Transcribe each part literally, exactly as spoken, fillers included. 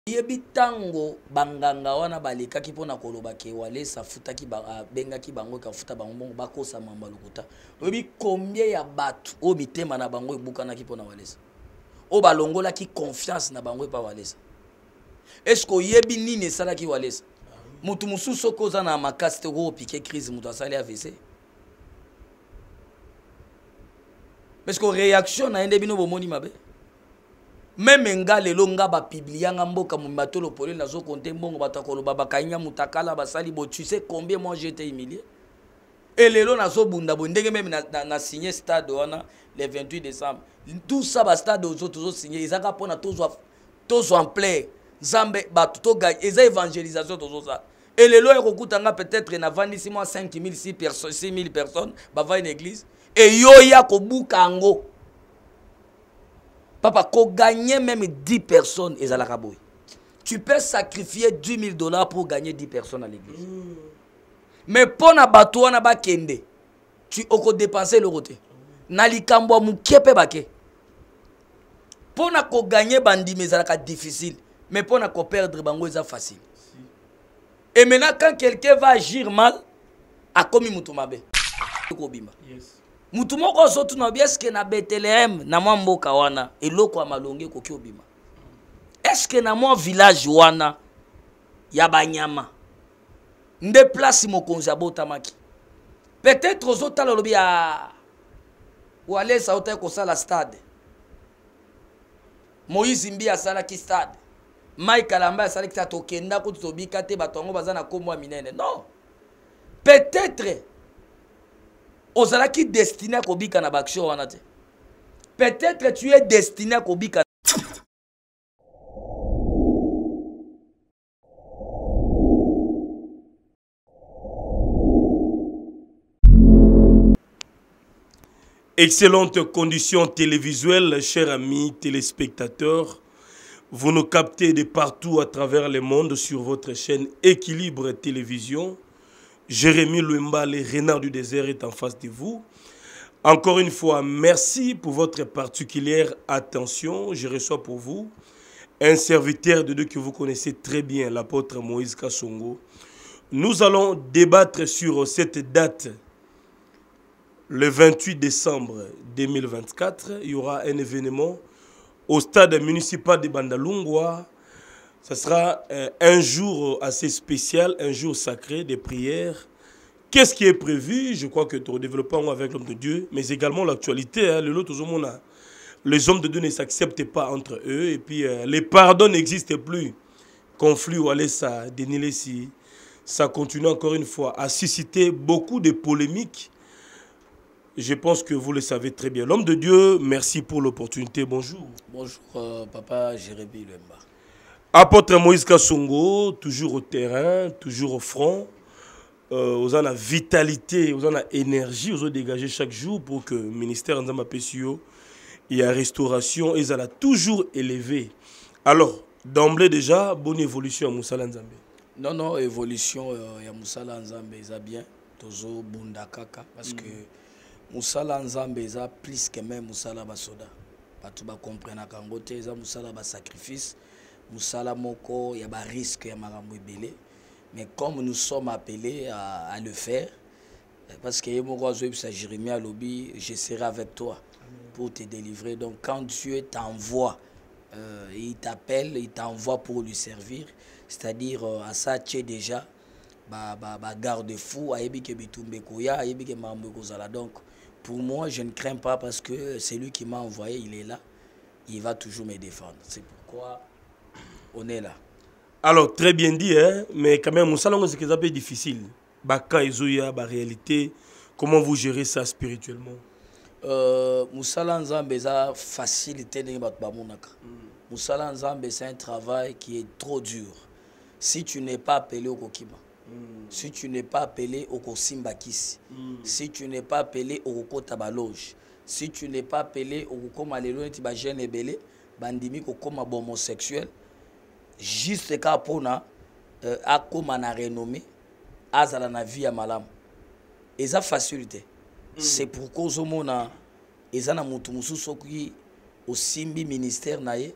yebi tango banganga wana balekaki pona koloba ke Walesa futaki ba bengaki bango ka futa bango bakosa mamba lokuta yebi combien ya batu o mitema na bango ebukanaki pona Walesa o balongola ki confiance na bango pa Walesa. Est-ce que yebi nini sala ki Walesa mutu mususu koza na makasi te ko piquer crise mutu asali A V C parce que réaction na ende bino bomoni mabe. Même nga lelo nga ba publier nga mboka mu matolo pole nazo compter mbongo batakolo baba kanya mutakala basali bo tu sais combien moi j'ai été humilié et lelo nazo bunda bondenge même na, na, na signé stade wana le vingt-huit décembre tout ça ba stade aux autres zo signé ezaka pona tozo tozo en plein Zambe ba to gagne eza évangélisation tozo ça et lelo ekokutanga peut-être na vandisi moi cinq mille six personnes six mille personnes ba va une église et yo ya ko bukango. Papa, qu'on gagne même dix personnes, et la raboui. Tu peux sacrifier dix mille dollars pour gagner dix personnes à l'église. Mm. Mais pour na bateau, na ba kende, tu as dépensé le côté. Nali kambo mukepe bake. Pour na ko gagner bandi, mais ça difficile. Mais pour na ko perdre bango, c'est facile. Si. Et maintenant, quand quelqu'un va agir mal, a commis mutumabe. Yes. Mutu moko sotu na bieske na Bethlehem na mwa mboka wana eloko ya malonge koki obima. Eske na mwa village wana ya banyama nde place mokonzi abotamaki. Peut-être ozotala lobi ya Walesa ota ko sala stade. Moïse Mbi asala ki stade. Mike Alamba asala ki tokenda ko tobika te batongo bazana komwa minene. Non. Peut-être Ozala qui destiné à kobika na baksho wana te. Peut-être tu es destiné à kobika. Excellentes conditions télévisuelles, chers amis téléspectateurs. Vous nous captez de partout à travers le monde sur votre chaîne Équilibre Télévision. Jérémy Luemba, le renard du désert, est en face de vous. Encore une fois, merci pour votre particulière attention. Je reçois pour vous un serviteur de Dieu que vous connaissez très bien, l'apôtre Moïse Kassongo. Nous allons débattre sur cette date, le vingt-huit décembre deux mille vingt-quatre. Il y aura un événement au stade municipal de Bandalungwa. Ce sera euh, un jour assez spécial, un jour sacré de prière. Qu'est-ce qui est prévu? Je crois que tu développons avec l'homme de Dieu, mais également l'actualité. Hein, le lot, les hommes de Dieu ne s'acceptent pas entre eux, et puis euh, les pardons n'existent plus. Conflit ou aller ça, déniler si ça continue encore une fois à susciter beaucoup de polémiques. Je pense que vous le savez très bien. L'homme de Dieu, merci pour l'opportunité. Bonjour. Bonjour, euh, papa Jérémy Luemba. Apôtre Moïse Kassongo, toujours au terrain, toujours au front. Euh, vous avez la vitalité, vous avez la énergie, vous avez dégagé chaque jour pour que le ministère Nzamba Pessio et la restauration, ils ont toujours élevé. Alors, d'emblée déjà, bonne évolution à Moussala Nzambe. Non, non, évolution à euh, Moussala Nzambe, c'est bien. Toujours Bunda Kaka, parce mm. que Moussala Nzambe, c'est plus que même Moussala Basoda. Pas tout le monde comprend que c'est Moussala Bas sacrifice. Moussala Moko, il y a un risque, il y a un belé. Mais comme nous sommes appelés à, à le faire, parce que Jérémie a lobby, je serai avec toi pour te délivrer. Donc quand Dieu t'envoie, euh, il t'appelle, il t'envoie pour lui servir. C'est-à-dire euh, à ça tu es déjà bah, bah, bah, garde-fou, donc pour moi je ne crains pas parce que c'est lui qui m'a envoyé, il est là, il va toujours me défendre. C'est pourquoi on est là. Alors, très bien dit, hein? Mais quand même, c'est un peu difficile. Baka Ezoya, la réalité, comment vous gérez ça spirituellement? euh, Moussala Nzambe, c'est facilité de Moussala Nzambe, c'est un travail qui est trop dur. Si tu n'es pas appelé au Kokima, mm. si tu n'es pas appelé au Kosimbakisi, mm. si tu n'es pas appelé au Kotabaloge, si tu n'es pas appelé au Komalelo, tu vas gêner belé, bandimi kokoma homosexuel. Juste ka pona euh, a comme na renommé azala na vie ya malam eza facilité mm. c'est pourquoi ozomona eza na mutu mususu qui au simbi ministère naye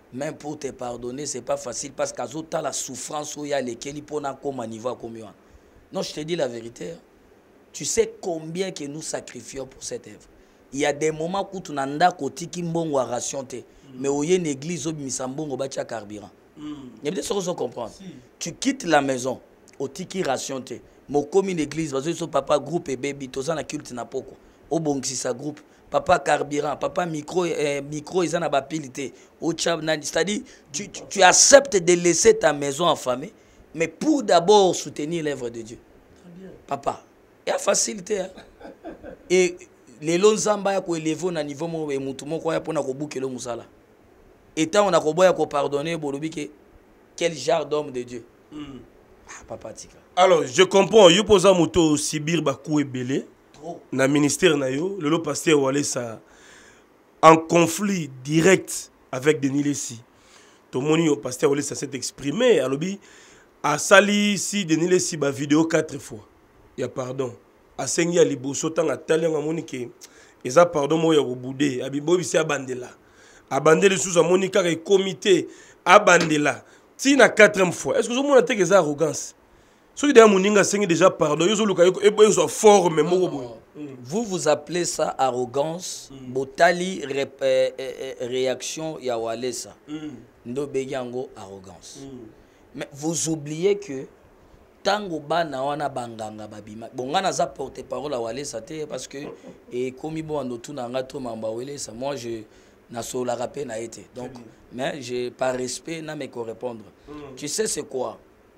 Même pour te pardonner, c'est pas facile parce qu'à t'as la souffrance où il y a lesquels pour n'a comme niveau comme non, je te dis la vérité. Tu sais combien que nous sacrifions pour cette œuvre. Il y a des moments où tu n'as pas côté qui mbongo ration te, mais où il y a une église où misambongo bacha carburant. Il y a des choses à comprendre. Tu quittes la maison, au tiki ration te, mais comme une église, parce que papa groupe et baby, tous en a culte na poko, au bon si sa groupe. Papa carburant, papa micro, eh, micro, ils en ont bapilité. C'est-à-dire, tu, tu, tu acceptes de laisser ta maison enfamée, mais pour d'abord soutenir l'œuvre de Dieu. Papa, il y a facilité. Hein? Et les longs zamba ya ko élever na niveau mo e mutu moko ya pona ko bukelo musala. Et tant on a ko boya ko pardonner bolobi ke quel genre d'homme de Dieu. Mm. Ah, papa tika. Alors, je comprends, yo posa moto Sibir Bakou et Belé. Na ministère na yo, le lo pasteur Walesa en conflit direct avec Denis Lessi. Tout le monde pasteur Walesa s'est exprimé à l'obi a sali si Denis Lessi ba vidéo quatre fois. Il y a pardon. A sengi a liboso tanga talent a monique. Eza pardon mo ya boudé. Abi bobi si abandela. Abandele sous a monika et comité abandela. Si na quatrième fois. Est-ce que vous monde a été que arrogance? Ceux qui ont déjà pardon, ils sont forts, mais vous vous appelez ça arrogance, mm. Botali ré, euh, euh, réaction ya Walesa. Ndo beyango arrogance. Mm. Mais vous oubliez que tango bana wana banganga babima. Bon ngana za porter parole à Walesa te parce que et comme bon ando tout nanga to mamba Walesa, moi je na so la rappel na été. Donc mais j'ai par respect na me correspondre. Mm. Tu sais c'est quoi?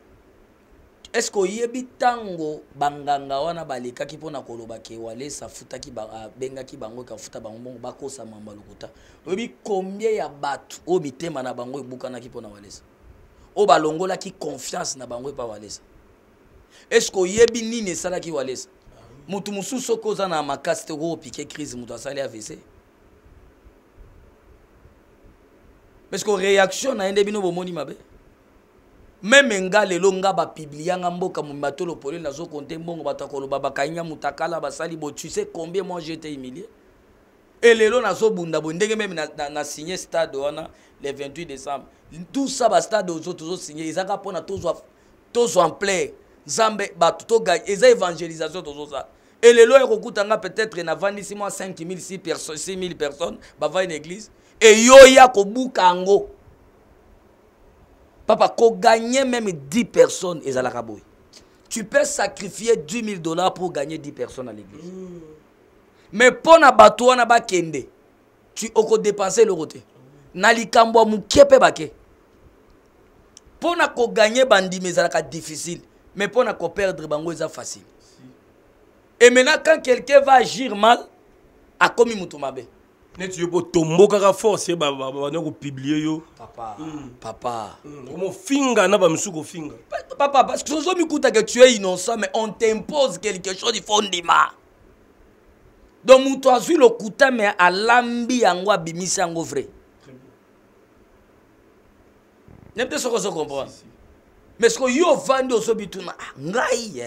Est-ce que yebi tango banganga wana balika ki pona koloba ke Walesa futaki ba benga ki bango ka futa bango bako sa mamba lokuta. Yebi combien ya batu o bitema na bango ebukana ki pona Walesa. O balongola ki confiance na bango pa Walesa. Est-ce que yebi nini sala ki Walesa? Mutu mususu koza na makasi te ko piquer crise mutu asali A V C. Parce que réaction na ende bino bomoni mabe. Même nga lelo nga ba publier nga mboka mu matolo pole nazo compter mbongo batakolo baba kanya mutakala basali bo tu sais combien moi j'ai été humilié et lelo nazo bunda bo ndenge même na, na, na signé stade wana le vingt-huit décembre tout ça ba stade aux autres signé izaka pona tozo tozo en plein zambe ba to ga eza évangélisation tozo ça et lelo ekokutanga peut-être na vandisi moi cinq mille six personnes six mille personnes ba va une église et yo ya ko bukango. Papa, qu'on gagne même dix personnes et à tu peux sacrifier dix mille dollars pour gagner dix personnes à l'église. Mm. Mais pour na bateau na ba kende, tu peux dépenser le côté. Nali kambo mukepe bake. Pour na ko gagner bandi mais c'est difficile, mais pour na ko perdre bango c'est facile. Si. Et maintenant quand quelqu'un va agir mal, a commis mutumabe. Tu peux tomber à force, bah bah bah nous publier yo. Papa, mm. papa. Comment finga na ba misuko finga. Papa, parce que si que tu es innocent, mais on t'impose quelque chose, il faut ndima. Donc mutu azui le kuta mais à lambi yango abimisi yango vrai. N'est pas ce que je comprends. Mais ce que yo vandi au sobituna ngai.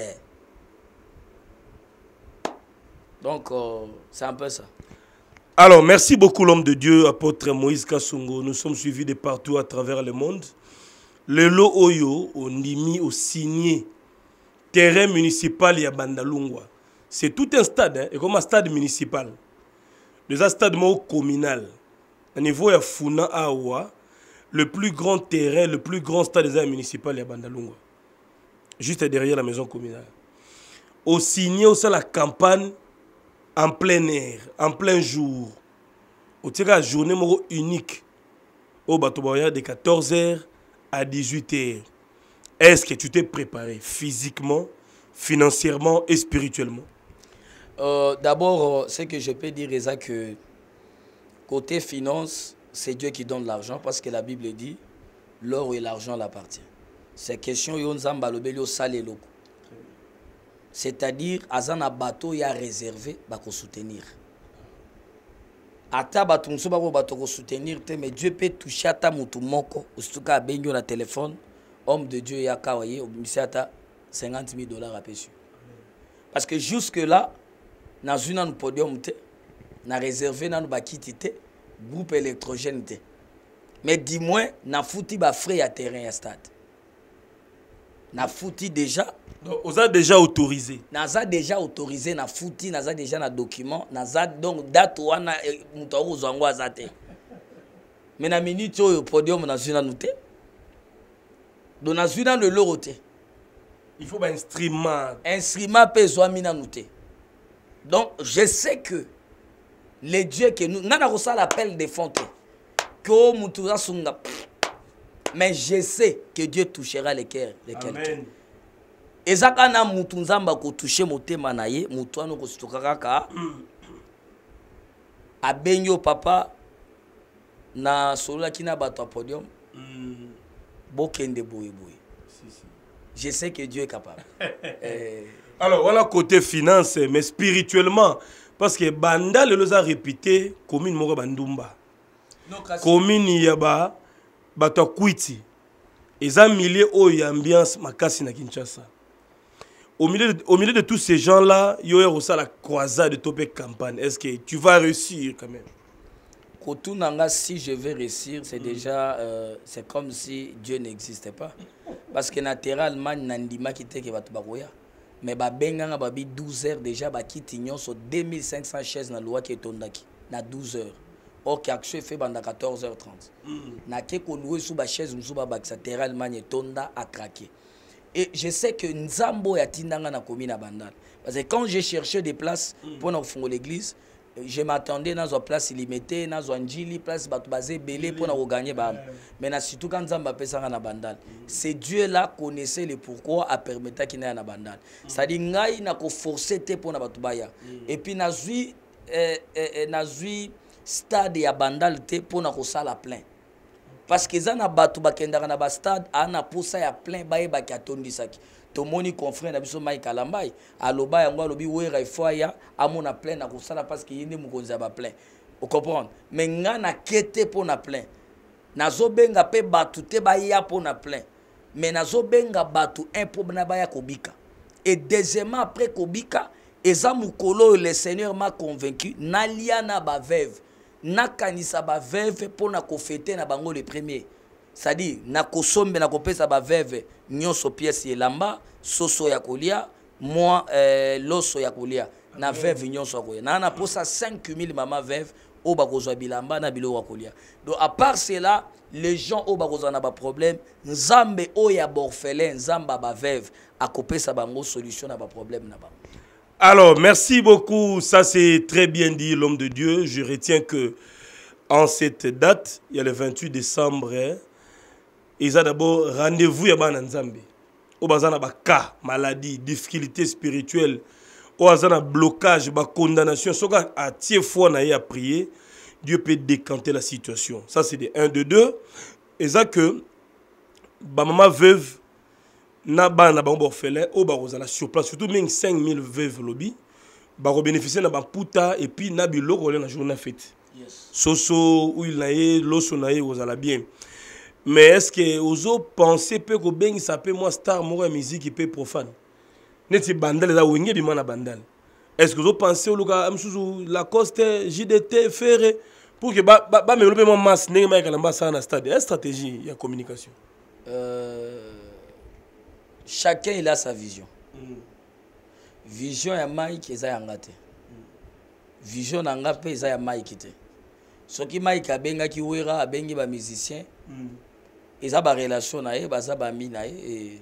Donc euh, c'est un peu ça. Alors, merci beaucoup l'homme de Dieu, apôtre Moïse Kasongo. Nous sommes suivis de partout à travers le monde. Le lo oyo, on mis au signé terrain municipal ya Bandalungwa. C'est tout un stade, hein, et comme un stade municipal. Déjà un stade communal. Au niveau de Funa Awa, le plus grand terrain, le plus grand stade des municipal ya Bandalungwa. Juste derrière la maison communale. Au signé aussi la campagne en plein air, en plein jour. Au tirage la journée unique. Au bateau de quatorze heures à dix-huit heures. Est-ce que tu t'es préparé physiquement, financièrement et spirituellement? euh, D'abord, euh, ce que je peux dire c'est que côté finance, c'est Dieu qui donne l'argent parce que la Bible dit l'or et l'argent l'appartient. C'est question yon zamba lobelio salé loko. C'est-à-dire, azana bateau y a réservé pour soutenir. Ata bateau muso bako bateau soutenir te, mais Dieu peut toucher ata mutu moko, ustuka benyo na téléphone, homme de Dieu ya kawaye, obimisiata cinquante mille dollars à péchu. Parce que jusque là, na zuna nou podium te, na réservé na nou bakiti te, groupe électrogène te. Mais dis-moi, na fouti ba frais à terrain à stade. Na fouti déjà. Donc, on a déjà autorisé. Naza déjà autorisé na fouti, naza déjà na document, naza donc date wana mutoro zango azate. Mais na minute au podium na zuna noté. Donc na zuna le loroté. Il faut un instrument. Instrument pe zo mina noté. Donc je sais que les dieux que nous nana reçoit l'appel des fontes. Que mutura sunga. Mais je sais que Dieu touchera les cœurs de quelqu'un. Ezaka na mutu nzamba ko toucher motema na ye, mutu ano ko stokaka ka. Abenyo papa na solola kina bato podium. Bokende boye boye. Je sais que Dieu est capable. euh... Alors, voilà côté finance, mais spirituellement, parce que Banda le a répété commune Moro Bandumba. Commune Yaba, Bato Kwiti. Ils ont milliers de ambiance makasi na Kinshasa. Au milieu, de, au milieu de tous ces gens-là, il y a aussi la croisade de Topé Campagne. Est-ce que tu vas réussir quand même? Kotunanga, si je vais réussir, c'est mm. déjà, euh, c'est comme si Dieu n'existait pas. Parce que naturellement, Nandima qui était Bakoya. Mais Benganga babi douze heures déjà, Bakiti Nyon sur deux mille cinq cents chaises dans la loi qui est tondaki. Na douze heures. Or, qui a fait pendant quatorze heures trente. Na keko loué sous ba chaise, nous ba baksa naturellement, Tonda a craqué. Et je sais que Nzambo ya tindanga na commune à Bandal. Parce que quand j'ai cherché des places pour nous faire l'église, je m'attendais dans une place illimitée, dans une Njili, place basée belé pour nous gagner. Mais surtout quand Nzamba pesa na Bandal. C'est Dieu là connaissait le pourquoi a permettre qu'il n'ait na Bandal. C'est-à-dire ngai na ko forcer te pour na batubaya. Et puis na zui na zui stade ya Bandal te pour na ko sala plein. Parce que ça na batu bakendaka na ba stade ana posa ya plein baye bakatondisaki. Tomoni confrère na biso Mike Kalambay aloba yango alobi wera ifoya amona plein na kosala parce que yende mukonza ba plein. Vous comprenez? Mais nga na kete pour na plein. Nazo benga pe batu te baya pour na plein. Mais nazo benga batu un pour na baya kobika. Et deuxièmement après kobika, eza mukolo le Seigneur m'a convaincu nalia na ba veuve. Na kanisa ba veuve pour na ko fêter na bango le premier. C'est-à-dire na ko sombe na ko pesa ba veuve nyonso pièce elamba soso ya kolia moi euh, loso ya kolia na veuve nyonso kolia na na posa cinq mille mama veuve o ba kozwa bilamba na bilo wa kolia. Donc à part cela les gens o ba kozwa na ba problème nzambe o ya borfelin nzamba ba veuve a ko pesa bango solution na ba problème na ba. Alors, merci beaucoup. Ça, c'est très bien dit, l'homme de Dieu. Je retiens que en cette date, il y a le vingt-huit décembre, hein, ils ont d'abord rendez-vous à Bananzambe. Au bazana ba cas, maladie, difficulté spirituelle, au bazana blocage, ba condamnation. Soka à tiers fois na à prier, Dieu peut décanter la situation. Ça, c'est de un, de deux. Et ça que ba maman veuve na ba na ba orphelin au ba kozala sur place surtout même cinq mille veuves lobby ba ko bénéficier na ba puta et puis na biloko na journée fête. Yes. Soso ou il naé loso naé kozala bien. Mais est-ce que ozo penser peut ko bengi ça peut moi star mo musique peut profane. Neti bandal da wenge bi mana bandal. Est-ce que ozo penser au luka amsuzu Lacoste J D T Ferré pour que ba ba me lobe mo masse ndenge ma kala mbasa na stade. Est stratégie ya communication. Euh chacun il a sa vision. Mm. Vision ya Mike eza yanga te. Mm. Vision nanga pe eza ya Mike te. Soki Mike abenga ki wera abengi ba musicien. Mm. Eza ba relation na ye baza ba mi na ye et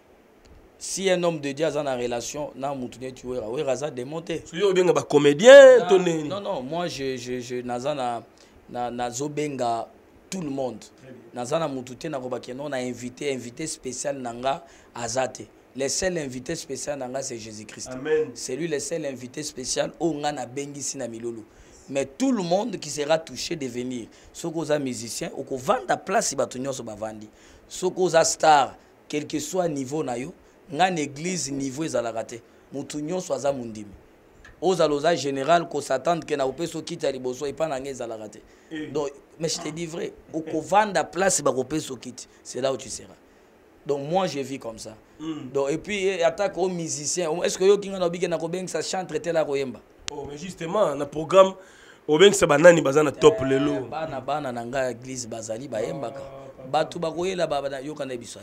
si un homme de Dieu a une relation na mutune tu wera wera za démonter. So yo benga ba comédien tonné. Non non, moi je je je naza na na nazo benga tout le monde. Nazana mutute na kobaki non a invité invité spécial nanga azate. Le seul invité spécial nanga c'est Jésus-Christ. Amen. C'est lui le seul invité spécial au ngana bengi sina milolo. Mais tout le monde qui sera touché de venir. Ceux qui sont musiciens ou qui vendent la place batunyo so bavandi. Ceux qui sont star quel que soit niveau na yo, ngan église niveau ezalaka te. Mutunyo so aza mundimi. Aux alosa général qu'on s'attend que na opeso kita liboso et pas na ngezalaka te. Donc mais je te dis vrai, au vendre la place ba opeso kit, c'est là où tu seras. Donc moi je vis comme ça. Mm. Donc et puis attaque aux musiciens. Est-ce que yo kinga na bige na ko beng ça chante traiter la koyemba? Oh mais justement, dans le programme Obeng c'est banani bazana top lelo. Bana bana nanga église bazali bayembaka. Batu bakoyela baba yokana bisayo.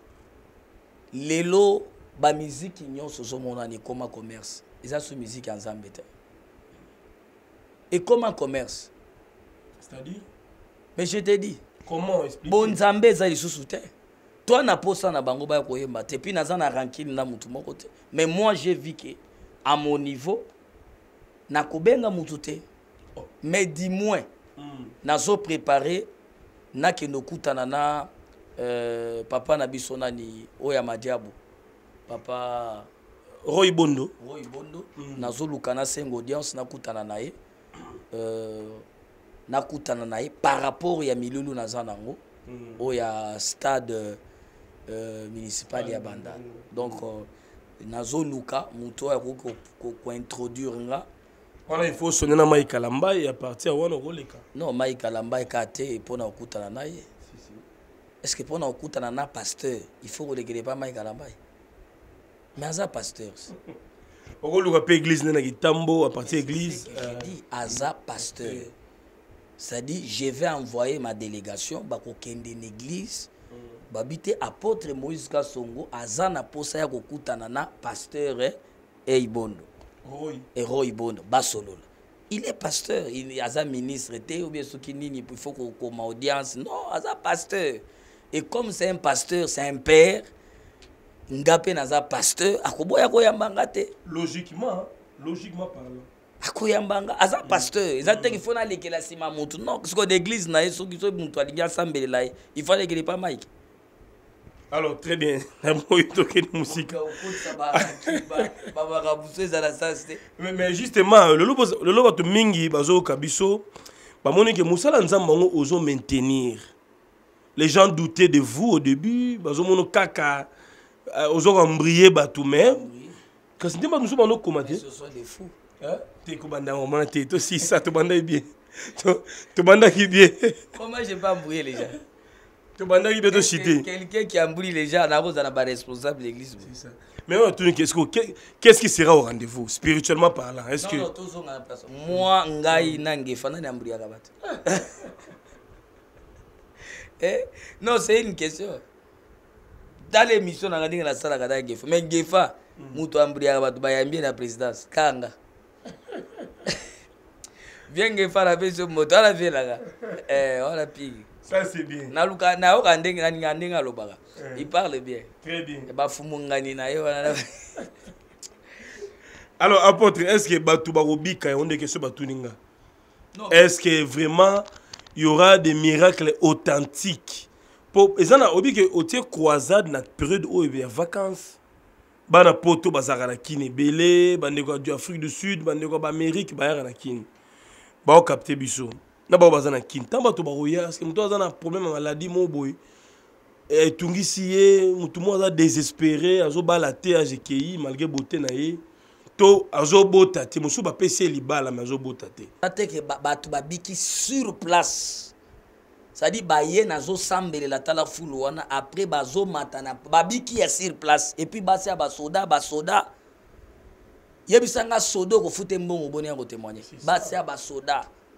Lelo ba musique nyonso zo mona ni comme commerce. Ils ont sous musique en zambete. Et comment commerce? C'est-à-dire? Mais je te dis. Comment expliquer? Bon Zambé za lisusu te. Toi na posa na bango ba koyemba te puis naza na ranking na mutu moko te. Mais moi j'ai vu que à mon niveau na kobenga mutu te. Mais dis-moi mm. nazo préparé na ke nokutana na euh, papa na bisona ni oya madiabu. Papa Roy Bondo. Roy Bondo. Mm. Nazo lukana sengo audience na kutana na ye. Euh, nakutana naye par rapport ya milulu na zanango mm. o ya stade euh, municipal ya Banda mm. donc euh, nazo luka muto ya ko ko introduire nga wana il faut sonner na Mike Kalamba et à partir wana roleka non Mike Kalamba ka te pona okutana naye si si est-ce que pona okutana na pasteur il faut reléguer pas Mike Kalamba mais aza pasteur okoluka pe église na kitambo à partir église euh... dit aza pasteur okay. C'est-à-dire, je vais envoyer ma délégation, bako kende une église, mm. babite apôtre Moïse Kasongo, azana posa ya kokutana na pasteur et Ibondo. Oui. Et Roy Ibondo, basolola. Il est pasteur, il est aza ministre, ou bien ce qui il faut qu'on ma audience. Non, aza pasteur. Et comme c'est un pasteur, c'est un père, ngape naza pasteur, akoboya koyambanga te. Logiquement, logiquement parlant. Akoyambanga aza pasteur eza te qu'il faut na lekela sima mutu non parce que l'église na yeso ki so mutu alingi asambele la il faut lekela pas Mike. Alors très bien na moyo toke de musique mais justement le lobo le lobo to mingi bazo kabiso ba moni ke musala nzamba ngo ozo maintenir les gens doutaient de vous au début bazo mono kaka ozo embriller ba tout même quand c'était pas nous ba commenter ce sont des fous. Tu es moment, tu es aussi ça, tu bandes bien. Tu bandes qui bien. Comment je peux embrouiller les gens? Tu bandes qui bien de citer. Quelqu'un qui embrouille les gens, on a pas responsable de l'église. C'est ça. Mais on tourne qu'est-ce qui sera au rendez-vous, spirituellement parlant? Est-ce que. Non, non, moi, Ngai Nange, Fana n'embrouille pas. Non, c'est une question. Dans l'émission, on a dit que la salle a dit que mais Gefa, Moutou embrouille pas, tu vas bien la présidence. Kanga. Viens Gefa la fait ce mot, tu la fait là. Eh, on a pire. Ça c'est bien. Naluka na okande ngani nga lobaka. Il parle bien. Très bien. Et ba fumu ngani na yo. Alors apôtre, est-ce que batu barobika on dit que ce batu ninga? Est-ce que vraiment il y aura des miracles authentiques? Pour ezana obi que otie croisade na période où il y a vacances. Bana poto bazara na kine belé, bandeko du Afrique du Sud, bandeko ba Amérique ba na kine. Ba o capter biso. Na ba bazana kine. Tamba to ba roya parce que muto azana problème maladie mo boy. Et tungisi ye, muto mo aza désespéré, azo bala te a G K I malgré beauté na ye. To azo bota te, muso ba pese libala mais azo bota te. Ate que ba to ba biki sur place. Ça dit baye nazo sambele la tala fulu wana après bazo matana babiki ya sur place et puis basi ba soda ba soda yebisanga soda ko fute mbongo boni ya ko témoigner basi ba soda.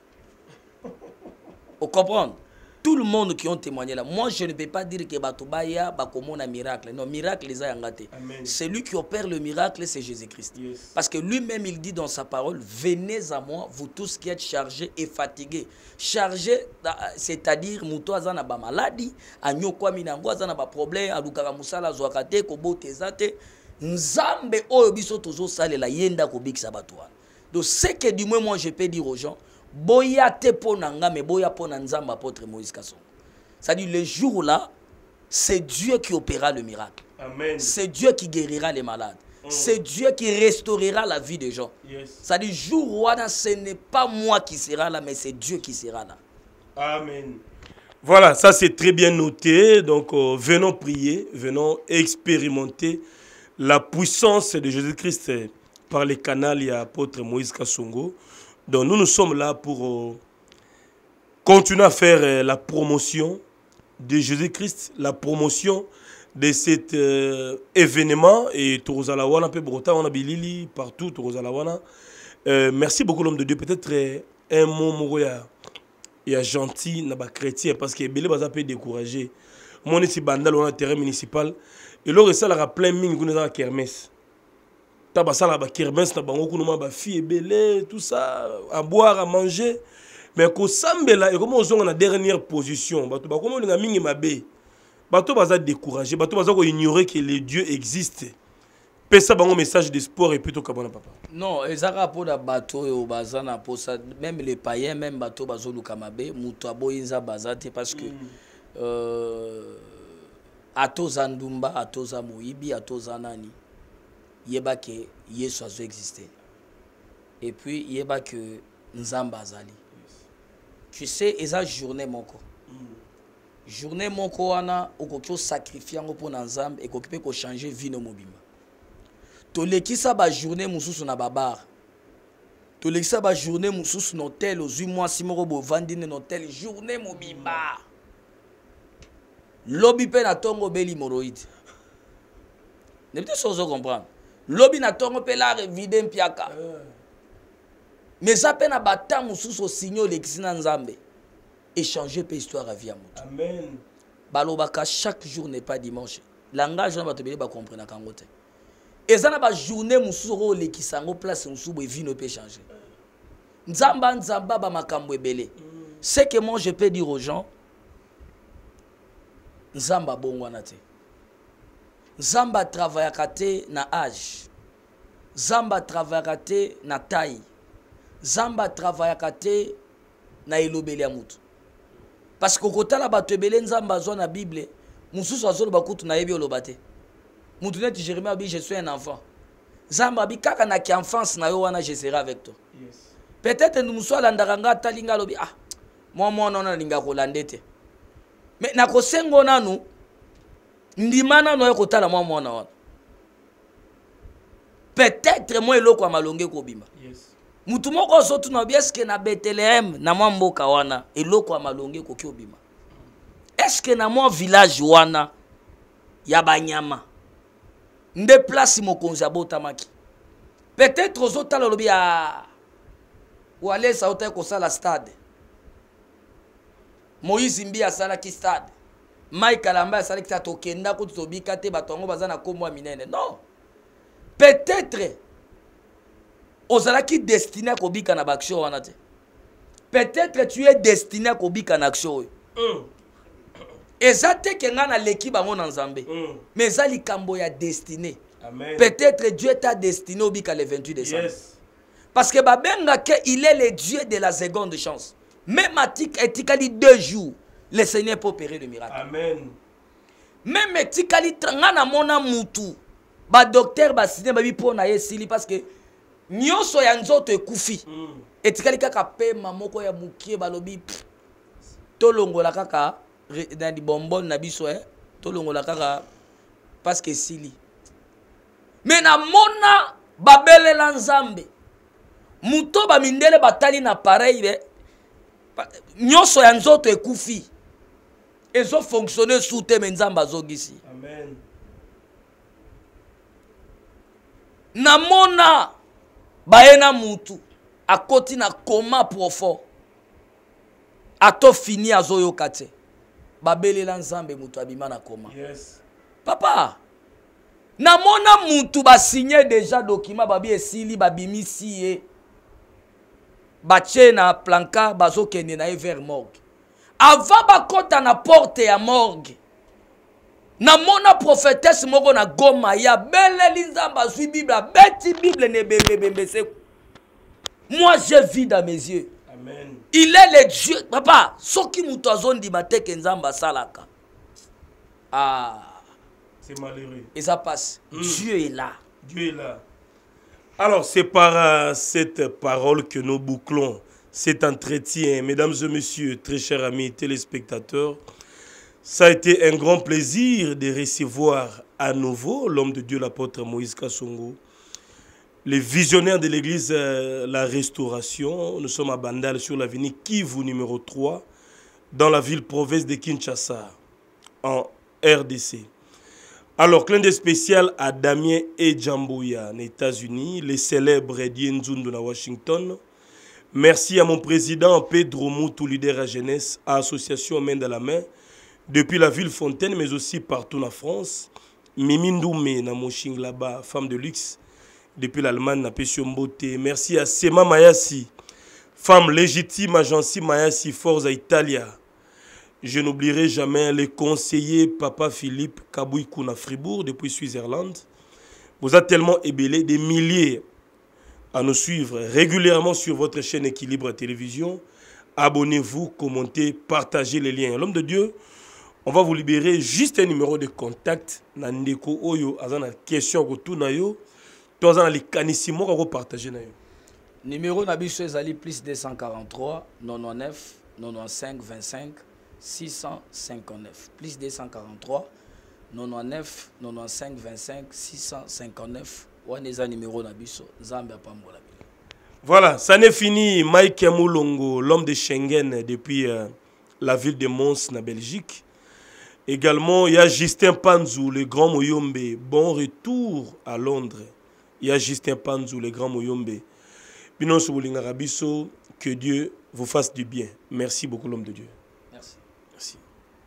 Vous comprenez? Tout le monde qui ont témoigné là, moi je ne peux pas dire que Batubaya va comme un miracle. Non, miracle les a engagés. Celui qui opère le miracle, c'est Jésus-Christ. Yes. Parce que lui-même, il dit dans sa parole, venez à moi, vous tous qui êtes chargés et fatigués. Chargés, c'est-à-dire, mouto azana ba maladie, agno kwa minango azana ba problème, alukaka musala zwakate, kobo tezate, nzambe oyo biso tozo sale la yenda ko bikisa batwa. Donc ce que du moins moi je peux dire aux gens, boya te ponanga mais boya pona nzamba apôtre Moïse Kasongo. C'est-à-dire le jour là, c'est Dieu qui opérera le miracle. Amen. C'est Dieu qui guérira les malades. Mm. C'est Dieu qui restaurera la vie des gens. Yes. C'est-à-dire jour où ce n'est pas moi qui sera là mais c'est Dieu qui sera là. Amen. Voilà, ça c'est très bien noté. Donc euh, venons prier, venons expérimenter la puissance de Jésus-Christ par les canaux et apôtre Moïse Kasongo. Donc nous, nous sommes là pour euh, continuer à faire euh, la promotion de Jésus-Christ, la promotion de cet euh, événement. Et Torozalawana, Brota, on a Bilili, partout, Torozalawana. Euh, merci beaucoup l'homme de Dieu. Peut-être euh, un mot moko ya ya gentil na ba chrétien parce que belé baza peu décourager mon ici bandal on a terrain municipal et là ça la plein ming kuna za kermesse ta ba sala ba kermesse na bango kuna ba fille belé tout ça à boire à manger mais ko sambela et comment on a dernière position bato ba comment nga mingi mabe bato baza décourager bato baza ko ignorer que les dieux existent. Pesa bango message d'espoir et plutôt kabona papa. Non, ezaka po da bato yo bazana po ça même les païens même bato bazolu kamabe muto aboyinza bazate parce que mm. euh atoza ndumba atoza moyibi atoza nani yeba ke Yesu azo exister. Et puis yeba que nzamba azali. Tu sais eza journée moko. Mm. Journée moko wana okokyo sacrifier ngo po nzambe et kokipe ko changer vie no mobimba. Tolekisa ba journée mususu na babar. Tolekisa ba journée mususu no tel aux huit mois simoro bo vandine no tel journée mobimba. Lobby pe na tongo beli moroïde. Ne peut pas comprendre. Lobby na tongo pe la vide mpiaka. Mais ça pe na bata mususu signal lekisina nzambe. Échanger pe histoire à vie à moto. Amen. Balobaka chaque jour n'est pas dimanche. Langage na bato beli ba comprendre kangote. Et ça n'a pas journée mususu le qui s'en place mususu bo vie ne peut changer. Nzamba nzamba ba makambo ebele. C'est que moi je peux dire aux gens nzamba bongwana te. Nzamba travaille kate na âge. Nzamba travaille kate na taille. Nzamba travaille kate na elobeli ya mutu. Parce que kotala bato ebele nzamba zo na Bible mususu azolo bakutu na yebi olobate. Moutounette Jérémie a dit je suis un enfant. Zamba bi kaka na ki enfance na yo wana je serai avec toi. Yes. Peut-être nous sommes landaranga talinga lobi ah moi moi non na linga ko landete. Mais na ko sengo nanu ndimana no ko tala moi moi na wana. Peut-être moi eloko amalonge ko bima. Yes. Mutu moko sotu na bieske na Bethléem na moi mboka wana eloko amalonge ko ki obima. Est-ce que na moi village wana ya banyama nde place mokonzi abotamaki peut-être aux autres lobi ya ou aller ça autant ko sala stade Moïse Mbi asala ki stade Mike Alamba asala ki to kenda ko tobika te batongo bazana komwa minene non peut-être ozala ki destiné ko bika na baction wana te peut-être tu es destiné ko bika na action mm. Ezate ke ngana leki bango na nzambe mm. Mais ça likambo ya destiné. Peut-être Dieu t'a destiné au bika le vingt-huit décembre. Yes. Parce que babenga ke il est le Dieu de la seconde chance. Même atik etikali deux jours, le Seigneur peut opérer le miracle. Amen. Même etikali ngana mona mutu. Ba docteur ba sine ba bi pona yesili parce que nyonso ya nzoto ekufi. Mm. Etikali kaka pe mamoko ya mukie balobi tolongola kaka dans les bonbons na biso eh to longola kaka parce que sili mais na mona babele la nzambe muto ba mindele batali na pareil be nyoso ya nzoto ekufi ezo fonctionner sous te nzamba zogisi. Amen. Na mona baena mutu akoti na coma profond ato fini azoyo kate babele la nzambe mutu abima na koma. Yes. Papa na mona mutu ba signé déjà document babi esili babimisi ye bache na planka bazo kende na vers morgue avant bakota na porte ya morgue na mona prophétesse moko na Goma ya bele linzamba zui Bible beti Bible ne bembe bembe se moi j'ai vu dans mes yeux. Amen. Il est le Dieu. Papa, ce qui m'a dit que Nzamba salaka. Ah. C'est malheureux. Et ça passe. Mm. Dieu est là. Dieu est là. Alors, c'est par euh, cette parole que nous bouclons cet entretien. Mesdames et messieurs, très chers amis téléspectateurs, ça a été un grand plaisir de recevoir à nouveau l'homme de Dieu, l'apôtre Moïse Kassongo, les visionnaires de l'église euh, La Restauration. Nous sommes à Bandal sur l'avenue Kivu numéro trois, dans la ville-province de Kinshasa, en R D C. Alors, clin d'œil spécial à Damien et Djambouya, aux États-Unis, les célèbres Eddie Nzundu à Washington. Merci à mon président Pedro Moutou, leader à jeunesse, à Association Main dans la Main, depuis la ville Fontaine, mais aussi partout en France. Mimi Ndoumé, na Moshing là-bas, femme de luxe, depuis l'Allemagne, na Pession Mbote. Merci à Sema Mayasi, femme légitime, agence Mayasi, Forza Italia. Je n'oublierai jamais les conseillers Papa Philippe Kabouikouna Fribourg, depuis Suisse-Irlande. Vous êtes tellement ébélés, des milliers à nous suivre régulièrement sur votre chaîne Équilibre Télévision. Abonnez-vous, commentez, partagez les liens. L'homme de Dieu, on va vous libérer juste un numéro de contact. Nandeko Oyo, azana question ko tout na yo. Tozana les canissimo ko partager na yo. Numéro nabiso ezali plus deux cent quarante-trois quatre-vingt-dix-neuf quatre-vingt-quinze vingt-cinq six cent cinquante-neuf. Plus deux cent quarante-trois quatre-vingt-dix-neuf quatre-vingt-quinze vingt-cinq six cent cinquante-neuf. Waneza numéro nabiso Zambia Pambola. Voilà, ça n'est fini. Mike Moulongo, l'homme de Schengen depuis euh, la ville de Mons, na Belgique. Également, il y a Justin Panzou, le grand Moyombe. Bon retour à Londres. Il y a Justin Panzou, le grand Moyombe. Binon Souboulin Arabiso, que Dieu vous fasse du bien. Merci beaucoup, l'homme de Dieu. Merci. Merci.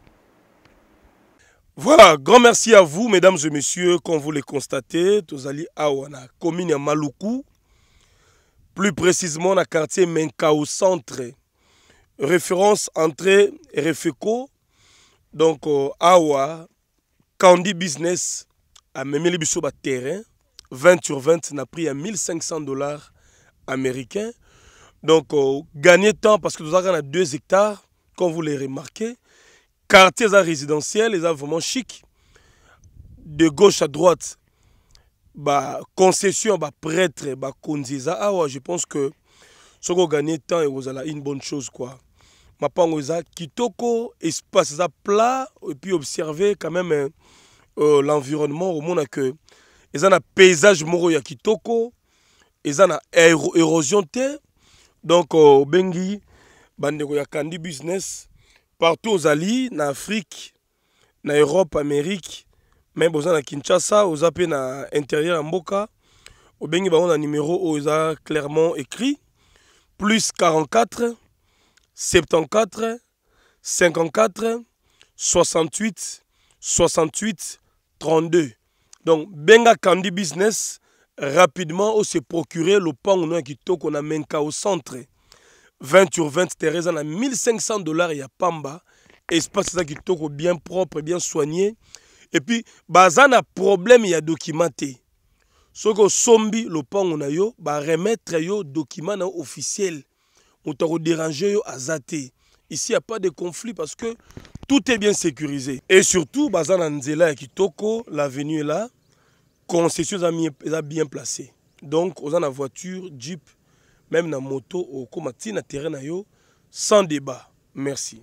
Voilà, grand merci à vous, mesdames et messieurs. Comme vous le constatez, Tozali Awana, commune à Maluku, plus précisément dans le quartier Menkao Centre. Référence entrée Refeco. Donc, euh, Awa, Candy Business, a même les biso ba terrain, vingt sur vingt, n'a pris à mille cinq cents dollars américains. Donc, euh, gagner temps parce que nous avons deux hectares, comme vous l'avez remarqué. Quartier résidentiel, ils sont vraiment chic. De gauche à droite, bah, concession, bah, prêtre, bah, konziza. Ah ouais, je pense que ce qu'on gagne temps, vous avez une bonne chose, quoi. Ma pangoza, kitoko, espace plat, et puis observer quand même euh, l'environnement au monde que ils ont un paysage moro ya kitoko, ils ont une érosion té, donc au bengi, bandeko ya Candy Business, partout aux alliés, en Afrique, en Europe, Amérique, même aux na Kinshasa, aux appels na intérieur en Mboka, au bengi on a un numéro où ils ont clairement écrit plus quarante-quatre soixante-quatorze, cinquante-quatre, soixante-huit, soixante-huit, trente-deux. Donc, Benga Candy Business, rapidement, on s'est procuré le pan qui toque on a Menka au centre. vingt sur vingt, Thérèse, on a mille cinq cents dollars, il y a Pamba. Espace qui toque bien propre, bien soigné. Et puis, bazan a problème, il y a documenté. Ce que sombi, le pan on a yo, bah remettre yo document officiel. On t'a dérangé à zaté. Ici, il n'y a pas de conflit parce que tout est bien sécurisé. Et surtout, Bazan Anzela et Kitoko, l'avenue est là, concession est bien placée. Donc, on a la voiture, Jeep, même la moto, au comati, na terrain, sans débat. Merci.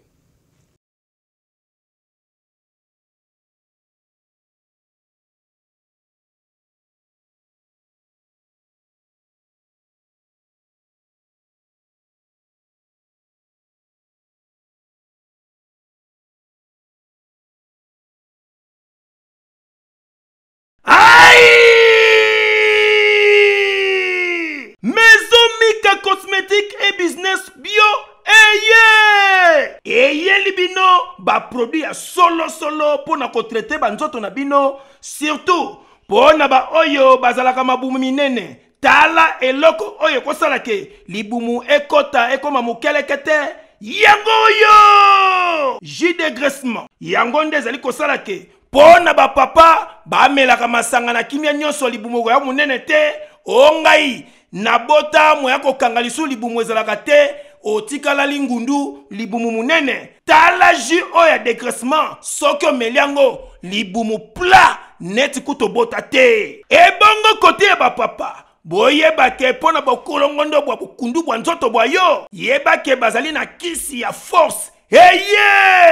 Cosmétique et business bio. Eye! Eye libino ba produit ya solo solo pour na ko traiter ba nzoto na bino, surtout pour na ba oyo bazalaka mabumu minene. Tala eloko oyo kosala ke libumu ekota ekoma mukelekete yango yo. Jus de graissement yango ndezali kosala ke pona ba papa ba melaka masanga na kimia nyonso libumu ya munene te ongai nabota moya kokanga lisu libumu ezalaka te otikala lingundu libumu munene. Tala jus oya dégraissement soki omeli yango libumu plat neti kuto bota te. Ebongo kote ya bapapa boyeba ke pona bokolongondo bwa bukundu bwa nzoto bwa yo yeba ke bazali na kisi ya force. Eye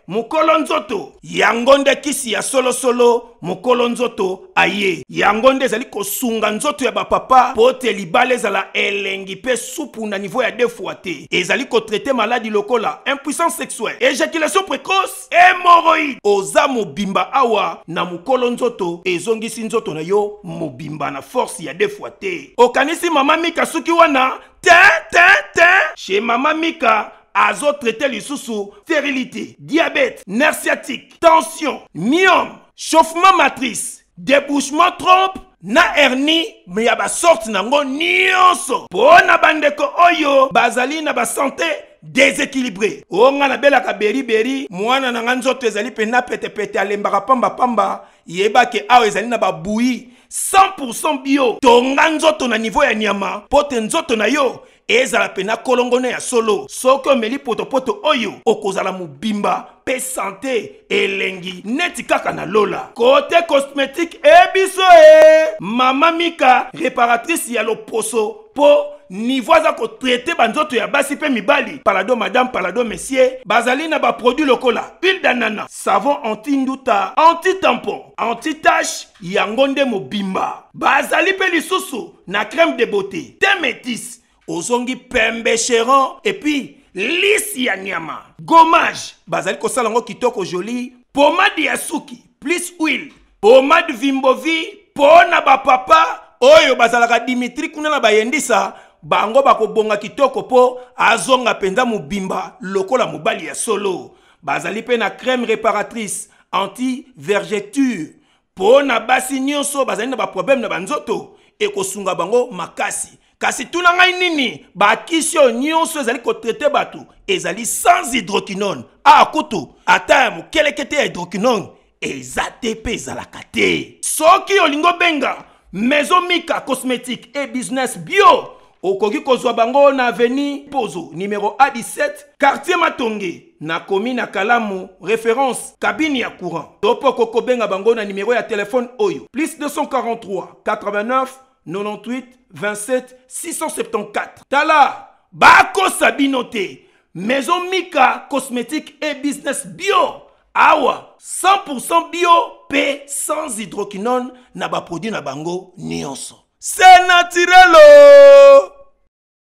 mukolo nzoto yango nde kisi ya solo solo mukolo nzoto aye yango nde ezali kosunga nzoto ya bapapa po te libala ezala elengi pe supu na niveau ya deux fois te ezali kotraite maladi lokola impuissance sexuelle, éjaculation précoce, hémorroïde. Oza mobimba awa na mukolo nzoto ezongisi nzoto na yo mobimba na force ya deux fois te okanisi mama Mika suki wana ten ten ten chez mama Mika azo traité lisusu stérilité, diabète, nerf sciatique, tension, myome, chauffement matrice, débouchement trompe na hernie mais ya ba sorte nango nyonso pona bandeko oyo bazali na ba santé déséquilibré onga na belaka beri beri mwana na nga nzoto ezali pena pete pete alembaka pamba pamba yebake awa ezali na ba bouilli cent pour cent bio tonga nzoto na niveau ya nyama pote nzoto na yo ezala pena kolongone ya solo soko omeli potopoto oyo okozala mobimba pe santé elengi neti kaka na lola côté cosmétique ebiso e mama Mika réparatrice ya loposo po niveau za ko traiter banzoto ya basi pe mibali palado madame palado monsieur bazali na ba produit lokola huile d'ananas savon anti-nduta anti-tampon anti-tache yango nde mobimba bazali pe lisusu na crème de beauté te métis ozongi pembe chéron et puis lisi ya nyama gommage bazali kosala ngo kitoko joli pomade ya suki plus huile pomade vimbovi pona ba papa oyo bazalaka Dimitri kuna na bayendisa bango bakobonga kitoko po azonga penza mobimba lokola mobali ya solo bazali pe na crème réparatrice anti vergeture pona basi nyonso bazali na ba problème na banzoto ekosunga bango makasi kasi tuna ngai nini bakisi oyo nyonso ezali kotraite bato ezali sans hydroquinone a kutu ata ya mokelekete ya hydroquinone eza te pe ezalaka te soki olingo benga Maison Mika cosmétique et business bio okoki kozwa bango na avenue Pozo numéro A dix-sept quartier Matonge na commune na Kalamu référence cabine ya courant topo koko benga bango na numéro ya téléphone oyo plus deux cent quarante-trois quatre-vingt-neuf quatre-vingt-huit vingt-sept six cent soixante-quatorze tala bako sabinote Maison Mika cosmétique et business bio awa cent pour cent bio pe sans hydroquinone na ba produit na bango nyonso c'est naturel.